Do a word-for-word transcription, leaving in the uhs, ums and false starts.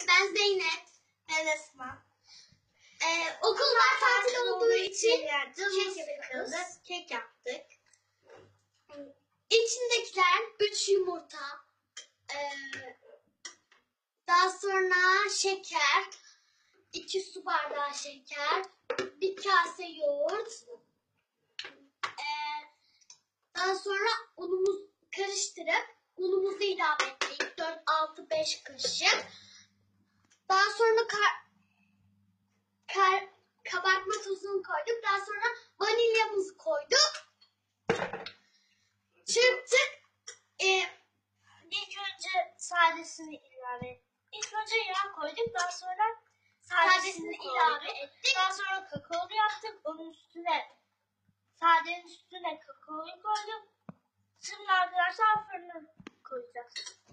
Ben Zeynep. Ben Esma. Ee, okullar tatil olduğu için kek yapıyoruz. Kek yaptık. İçindekiler üç yumurta, ee, daha sonra şeker, iki su bardağı şeker, bir kase yoğurt, ee, daha sonra unumuzu karıştırıp unumuzu ilave ettik. dört altı beş kaşık. Daha sonra kar, kar, kabartma tozunu koyduk. Daha sonra vanilyamızı koyduk. Çırptık. Ee, İlk önce sadesini ilave ettik. İlk önce yağ koyduk. Daha sonra sadesini sadesini ilave koyduk. ettik. Daha sonra kakaolu yaptık. Onun üstüne sadenin üstüne kakaoyu koyduk. Şimdi arkadaşlar fırına koyacağız.